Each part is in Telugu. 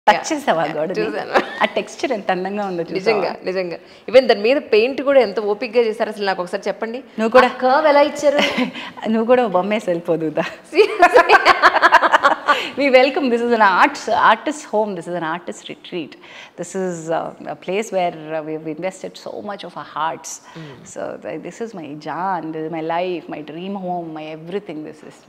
టచ్ చేసావా గోడ? చూసాను. ఆ టెక్స్చర్ ఎంత అందంగా ఉందో నిజంగా నిజంగా. ఈవెన్ దాని మీద పెయింట్ కూడా ఎంత ఓపిక్గా చేశారు అసలు. నాకు ఒకసారి చెప్పండి, నువ్వు కూడా కర్వ్ ఎలా ఇచ్చారు? నువ్వు కూడా బొమ్మేసి వెళ్ళిపోదుదా? We welcome. This is an artist home. This is an artist retreat. This is a place where we've invested so much of our hearts. So this is my jaan. This is my life, my dream home, my everything. This is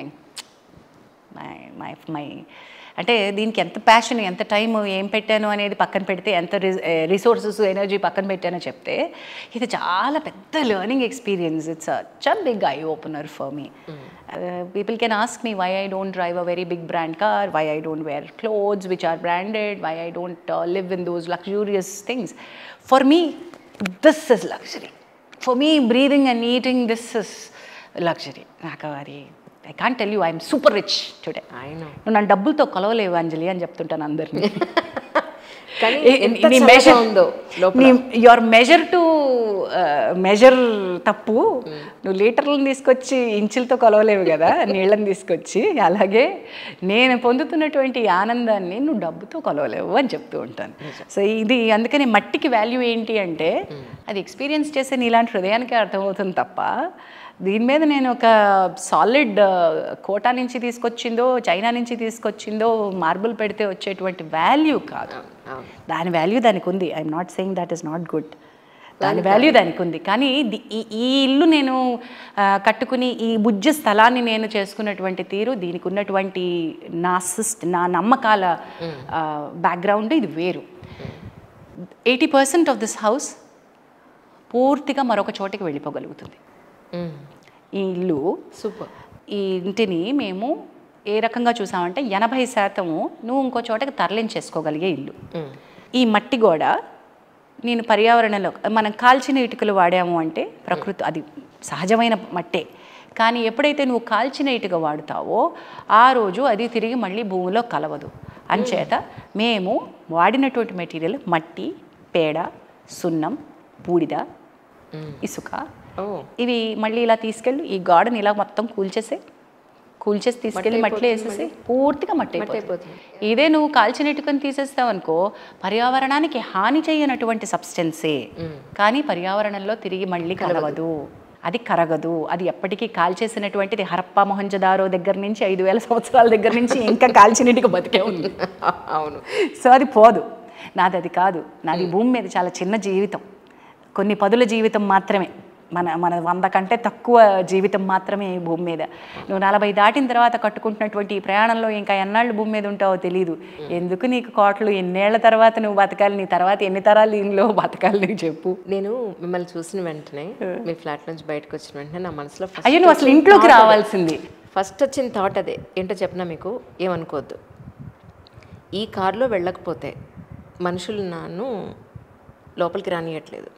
my అంటే దీనికి ఎంత ప్యాషన్, ఎంత టైం ఏం పెట్టాను అనేది పక్కన పెడితే, ఎంత రిసోర్సెస్ ఎనర్జీ పక్కన పెట్టానో చెప్తే, ఇది చాలా పెద్ద learning experience. It's a big eye opener for me. People can ask me why I don't drive a very big brand car, why I don't wear clothes which are branded, why I don't live in those luxurious things. For me, this is luxury. For me, breathing and eating, this is luxury. I can't tell you I'm super rich today. I know. నువ్వు నన్ను డబ్బులతో కొలవలేవు అంజలి అని చెప్తుంటాను అందరినీ. యువర్ మెజర్ తప్పు. నువ్వు లీటర్లను తీసుకొచ్చి ఇంచులతో కొలవలేవు కదా, నీళ్ళని తీసుకొచ్చి. అలాగే నేను పొందుతున్నటువంటి ఆనందాన్ని నువ్వు డబ్బుతో కొలవలేవు అని చెప్తూ ఉంటాను. సో ఇది అందుకని మట్టికి వాల్యూ ఏంటి అంటే, అది ఎక్స్పీరియన్స్ చేసే నీలాంటి హృదయానికి అర్థమవుతుంది తప్ప, దీని మీద నేను ఒక సాలిడ్ కోటా నుంచి తీసుకొచ్చిందో, చైనా నుంచి తీసుకొచ్చిందో మార్బుల్ పెడితే వచ్చేటువంటి వాల్యూ కాదు. దాని వాల్యూ దానికి ఉంది. I'm not saying that is not good. దాని వాల్యూ దానికి ఉంది. కానీ ఈ ఇల్లు నేను కట్టుకుని, ఈ బుజ్జ స్థలాన్ని నేను చేసుకున్నటువంటి తీరు, దీనికి ఉన్నటువంటి నా నమ్మకాల బ్యాక్గ్రౌండ్ ఇది వేరు. 80% ఆఫ్ దిస్ హౌస్ పూర్తిగా మరొక చోటికి వెళ్ళిపోగలుగుతుంది. ఈ ఇల్లు సూపర్. ఈ ఇంటిని మేము ఏ రకంగా చూసామంటే 80% నువ్వు ఇంకో చోటకి తరలించేసుకోగలిగే ఇల్లు. ఈ మట్టి గోడ నేను పర్యావరణంలో మనం కాల్చిన ఇటుకలు వాడాము అంటే ప్రకృతి అది సహజమైన మట్టే. కానీ ఎప్పుడైతే నువ్వు కాల్చిన ఇటుక వాడుతావో ఆ రోజు అది తిరిగి మళ్ళీ భూమిలో కలవదు. అంచేత మేము వాడినటువంటి మెటీరియల్ మట్టి, పేడ, సున్నం, బూడిద, ఇసుక. ఇవి మళ్ళీ ఇలా తీసుకెళ్ళి ఈ గార్డెన్ ఇలా మొత్తం కూల్చేసి తీసుకెళ్ళి మట్టిలో వేసేసి పూర్తిగా మట్టి అయిపోతుంది. ఇదే నువ్వు కాల్చిన ఇటుకని తీసేస్తావు అనుకో, పర్యావరణానికి హాని చేయనటువంటి సబ్స్టెన్సే, కానీ పర్యావరణంలో తిరిగి మళ్ళీ కలవదు, అది కరగదు. అది ఎప్పటికీ కాల్చేసినటువంటిది హరప్పా మొహంజదారో దగ్గర నుంచి 5000 సంవత్సరాల దగ్గర నుంచి ఇంకా కాల్చిన ఇటుక బతికే ఉంది. అవును. సో అది పోదు. నాది అది కాదు. నాది భూమి మీద చాలా చిన్న జీవితం, కొన్ని పదుల జీవితం మాత్రమే. మన 100 కంటే తక్కువ జీవితం మాత్రమే ఈ భూమి మీద. నువ్వు 40 దాటిన తర్వాత కట్టుకుంటున్నటువంటి ఈ ప్రయాణంలో ఇంకా ఎన్నాళ్ళు భూమి మీద ఉంటావో తెలీదు. ఎందుకు నీకు కోట్లు? ఎన్నేళ్ల తర్వాత నువ్వు బతకాలి? నీ తర్వాత ఎన్ని తరాలు దీనిలో బతకాలి నీకు చెప్పు. నేను మిమ్మల్ని చూసిన వెంటనే, మీ ఫ్లాట్ నుంచి బయటకు వచ్చిన వెంటనే నా మనసులో అయ్యో నువ్వు అసలు ఇంట్లోకి రావాల్సింది. ఫస్ట్ వచ్చిన థాట్ అదే. ఏంటో చెప్పినా మీకు, ఏమనుకోవద్దు. ఈ కారులో వెళ్ళకపోతే మనుషులు నన్ను లోపలికి రానియట్లేదు.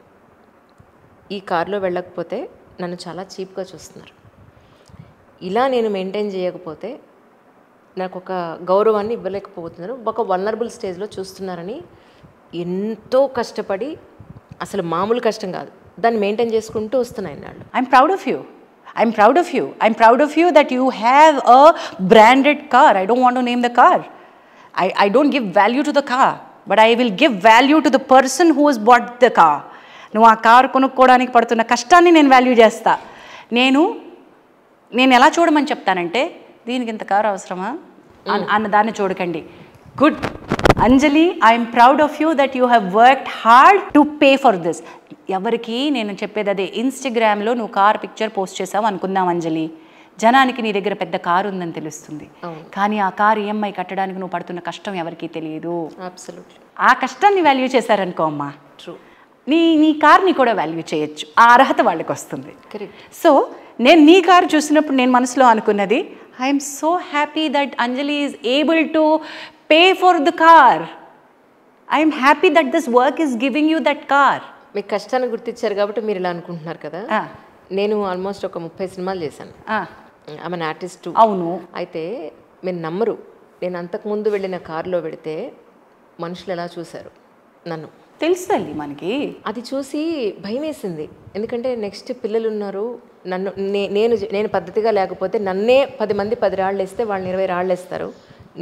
ఈ కారులో వెళ్ళకపోతే నన్ను చాలా చీప్గా చూస్తున్నారు. ఇలా నేను మెయింటైన్ చేయకపోతే నాకు ఒక గౌరవాన్ని ఇవ్వలేకపోతున్నారు, ఒక వల్నరబుల్ స్టేజ్లో చూస్తున్నారని ఎంతో కష్టపడి, అసలు మామూలు కష్టం కాదు, దాన్ని మెయింటైన్ చేసుకుంటూ వస్తున్నాయి నాళ్ళు. I'm proud of you. I'm proud of you that you have a branded car. I don't want to name the car. I don't give value to the car, but I will give value to the person who has bought the car. నువ్వు ఆ కారు కొనుక్కోవడానికి పడుతున్న కష్టాన్ని నేను వాల్యూ చేస్తా. నేను ఎలా చూడమని చెప్తానంటే, దీనికి ఇంత కారు అవసరమా అన్న దాన్ని చూడకండి. Good Anjali, I'm proud of you that you have worked hard to pay for this. ఎవరికి నేను చెప్పేది అదే. ఇన్స్టాగ్రామ్లో నువ్వు కార్ పిక్చర్ పోస్ట్ చేసావు అనుకుందాం అంజలి, జనానికి నీ దగ్గర పెద్ద కారు ఉందని తెలుస్తుంది, కానీ ఆ కారు ఈఎంఐ కట్టడానికి నువ్వు పడుతున్న కష్టం ఎవరికీ తెలియదు. ఆ కష్టాన్ని వాల్యూ చేశారనుకో అమ్మా, నీ కార్ని కూడా వాల్యూ చేయొచ్చు. ఆ అర్హత వాళ్ళకి వస్తుంది. సో నేను నీ కారు చూసినప్పుడు నేను మనసులో అనుకున్నది, I'm so happy that Anjali is able to pay for the car. I'm happy that this work is giving you that car. మీకు కష్టాన్ని గుర్తించారు కాబట్టి మీరు ఇలా అనుకుంటున్నారు కదా. నేను ఆల్మోస్ట్ ఒక 30 సినిమాలు చేశాను. ఆమె ఆర్టిస్ట్. అవును. అయితే మీరు నమ్మరు, నేను అంతకుముందు వెళ్ళిన కారులో పెడితే మనుషులు ఎలా చూశారు నన్ను తెలుస్తుంది మనకి. అది చూసి భయం వేసింది. ఎందుకంటే నెక్స్ట్ పిల్లలు ఉన్నారు, నన్ను నేను పద్ధతిగా లేకపోతే నన్నే 10 మంది 10 రాళ్ళు వేస్తే వాళ్ళు 20 రాళ్ళు వేస్తారు. నేను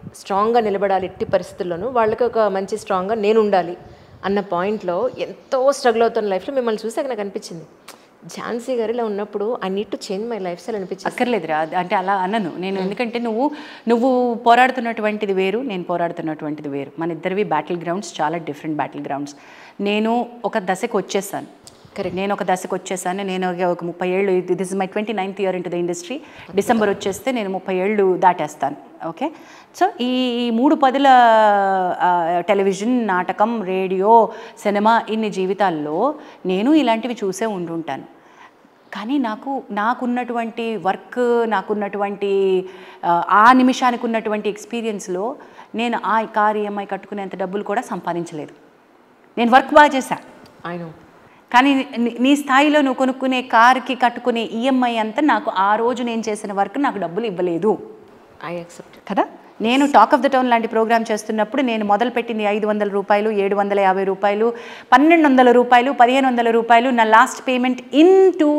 స్ట్రాంగ్గా నిలబడాలి ఎట్టి పరిస్థితుల్లోనూ, వాళ్ళకి ఒక మంచి స్ట్రాంగ్గా నేను ఉండాలి అన్న పాయింట్లో ఎంతో స్ట్రగుల్ అవుతున్న లైఫ్లో మిమ్మల్ని చూసాక నాకు అనిపించింది, ఝాన్సీ గారు ఇలా ఉన్నప్పుడు I need to change my lifestyle అనిపించింది. అక్కర్లేదురా, అంటే అలా అన్నను నేను. ఎందుకంటే నువ్వు పోరాడుతున్నటువంటిది వేరు, నేను పోరాడుతున్నటువంటిది వేరు. మన ఇద్దరివి బ్యాటిల్ గ్రౌండ్స్ చాలా డిఫరెంట్ బ్యాటిల్ గ్రౌండ్స్. నేను ఒక దశకు వచ్చేసాను. కరెక్ట్. నేను ఒక దశకు వచ్చేసాను. నేను ఒక 30 ఏళ్ళు, this is my 29th year into the industry. December వచ్చేస్తే నేను 30 ఏళ్ళు దాటేస్తాను. ఓకే, సో ఈ 3 పదుల టెలివిజన్, నాటకం, రేడియో, సినిమా ఇన్ని జీవితాల్లో నేను ఇలాంటివి చూసే ఉండుంటాను. కానీ నాకున్నటువంటి వర్క్, నాకున్నటువంటి ఆ నిమిషానికి ఉన్నటువంటి ఎక్స్పీరియన్స్లో నేను ఆ కార్ ఈఎంఐ కట్టుకునేంత డబ్బులు కూడా సంపాదించలేదు. నేను వర్క్ బాగా చేశాను, ఆయన. కానీ నీ స్థాయిలో నువ్వు కొనుక్కునే కార్కి కట్టుకునే ఈఎంఐ అంతా నాకు ఆ రోజు నేను చేసిన వర్క్ నాకు డబ్బులు ఇవ్వలేదు. ఐ యాక్సెప్ట్ కదా. నేను టాక్ ఆఫ్ ద టౌన్ లాంటి ప్రోగ్రామ్ చేస్తున్నప్పుడు నేను మొదలుపెట్టింది 500 రూపాయలు, 750 రూపాయలు, 1200 రూపాయలు, 1500 రూపాయలు. నా last payment in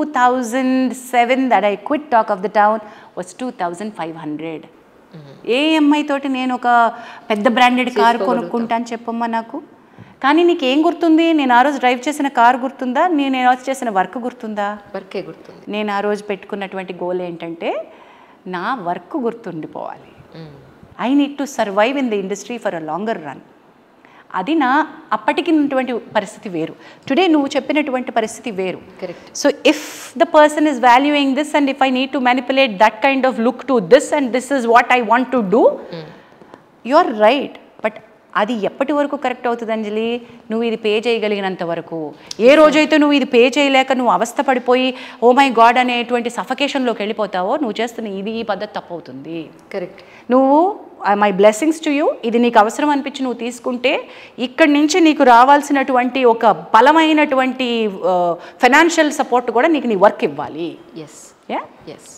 2007 that I quit talk of the town was 2500. EMI తోటి నేను ఒక పెద్ద బ్రాండెడ్ కారు కొనుక్కుంటాను చెప్పమ్మా నాకు. కానీ నీకేం గుర్తుంది? నేను ఆ రోజు డ్రైవ్ చేసిన కారు గుర్తుందా? నేను ఆ రోజు చేసిన వర్క్ గుర్తుందా? వర్కే గుర్తుంది. నేను ఆ రోజు పెట్టుకున్నటువంటి గోల్ ఏంటంటే నా వర్క్ గుర్తుండిపోవాలి. I need to survive in the industry for a longer run. అది నా అప్పటికి ఉన్నటువంటి పరిస్థితి వేరు, టుడే నువ్వు చెప్పినటువంటి పరిస్థితి వేరు. Correct. So if the person is valuing this and if I need to manipulate that kind of look to this and this is what I want to do, you are right. But అది ఎప్పటి వరకు కరెక్ట్ అవుతుంది అంజలి? నువ్వు ఇది పే చేయగలిగినంత వరకు. ఏ రోజైతే నువ్వు ఇది పే చేయలేక నువ్వు అవస్థ పడిపోయి ఓ మై గాడ్ అనేటువంటి సఫకేషన్లోకి వెళ్ళిపోతావో నువ్వు చేస్తున్న ఈ పద్ధతి తప్పు అవుతుంది. కరెక్ట్. నువ్వు మై బ్లెస్సింగ్స్ టు యూ, ఇది నీకు అవసరం అనిపించి నువ్వు తీసుకుంటే ఇక్కడి నుంచి నీకు రావాల్సినటువంటి ఒక బలమైనటువంటి ఫైనాన్షియల్ సపోర్ట్ కూడా నీకు నీ వర్క్ ఇవ్వాలి. ఎస్. యా. ఎస్.